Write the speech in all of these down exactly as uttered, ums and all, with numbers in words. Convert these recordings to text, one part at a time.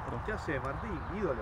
Perdón. ¿Qué hace Martín? Ídolo.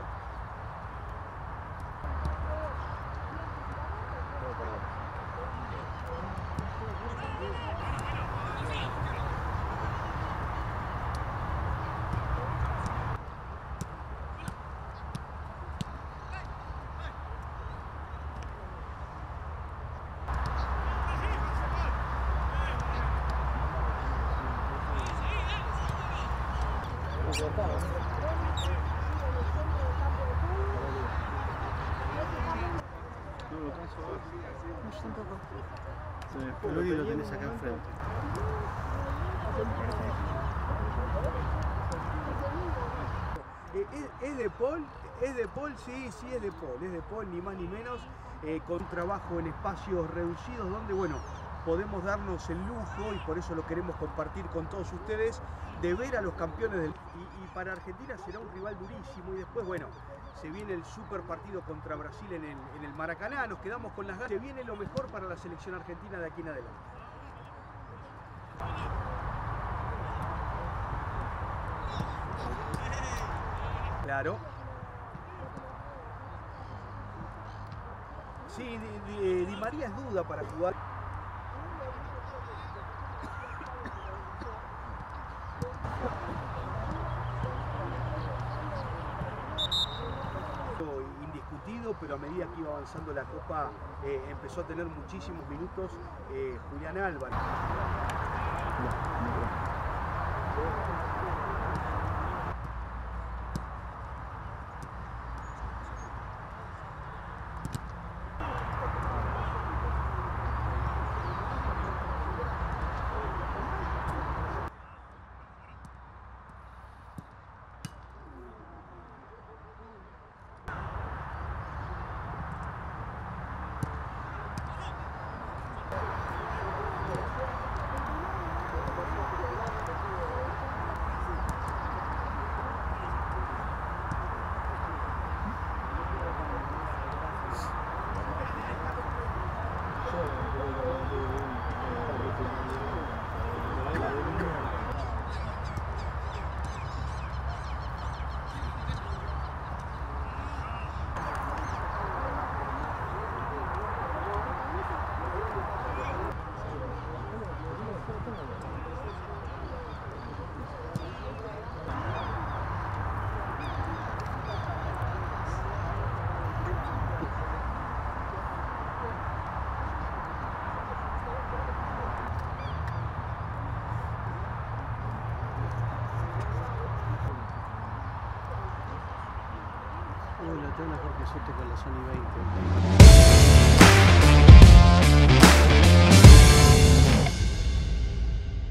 Lo único lo tenés acá enfrente. ¿Es, es de Paul? ¿Es de Paul? Sí, sí es de Paul. Es de Paul, ni más ni menos. Eh, con un trabajo en espacios reducidos donde, bueno, podemos darnos el lujo, y por eso lo queremos compartir con todos ustedes, de ver a los campeones del... Y, y para Argentina será un rival durísimo, y después, bueno, se viene el super partido contra Brasil en el, en el Maracaná, nos quedamos con las ganas, se viene lo mejor para la selección argentina de aquí en adelante. Claro. Sí, Di, Di, Di María es duda para jugar. Indiscutido, pero a medida que iba avanzando la Copa eh, empezó a tener muchísimos minutos eh, Julián Álvarez. Uy, la tengo mejor que suerte con la Sony veinte.